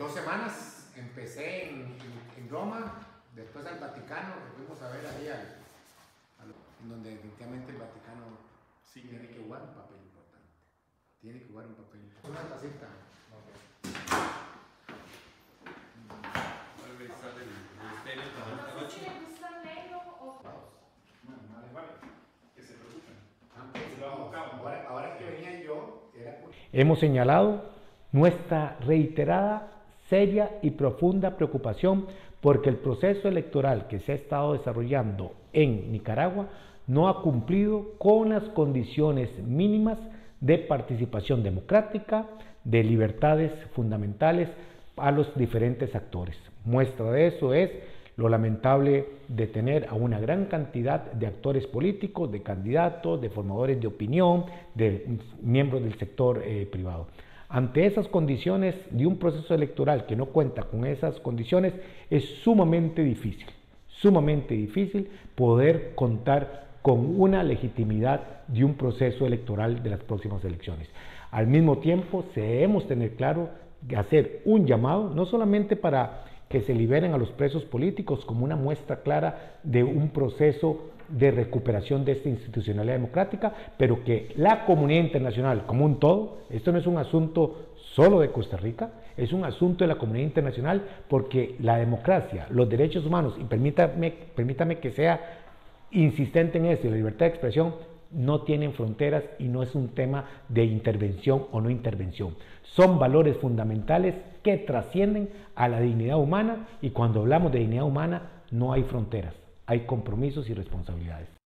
2 semanas empecé en Roma, después al Vaticano, que fuimos a ver ahí en donde definitivamente el Vaticano sí tiene que jugar un papel importante. Tiene que jugar un papel importante. Una tacita. No sé si le gusta negro o... Que se preocupen. Ahora que venía yo, era... Hemos señalado nuestra reiterada, seria y profunda preocupación porque el proceso electoral que se ha estado desarrollando en Nicaragua no ha cumplido con las condiciones mínimas de participación democrática, de libertades fundamentales a los diferentes actores. Muestra de eso es lo lamentable de tener a una gran cantidad de actores políticos, de candidatos, de formadores de opinión, de miembros del sector privado. Ante esas condiciones de un proceso electoral que no cuenta con esas condiciones, es sumamente difícil poder contar con una legitimidad de un proceso electoral de las próximas elecciones. Al mismo tiempo, debemos tener claro que hacer un llamado, no solamente para que se liberen a los presos políticos como una muestra clara de un proceso de recuperación de esta institucionalidad democrática, pero que la comunidad internacional como un todo, esto no es un asunto solo de Costa Rica, es un asunto de la comunidad internacional porque la democracia, los derechos humanos, y permítame que sea insistente en eso, y la libertad de expresión no tienen fronteras y no es un tema de intervención o no intervención. Son valores fundamentales que trascienden a la dignidad humana y cuando hablamos de dignidad humana no hay fronteras, hay compromisos y responsabilidades.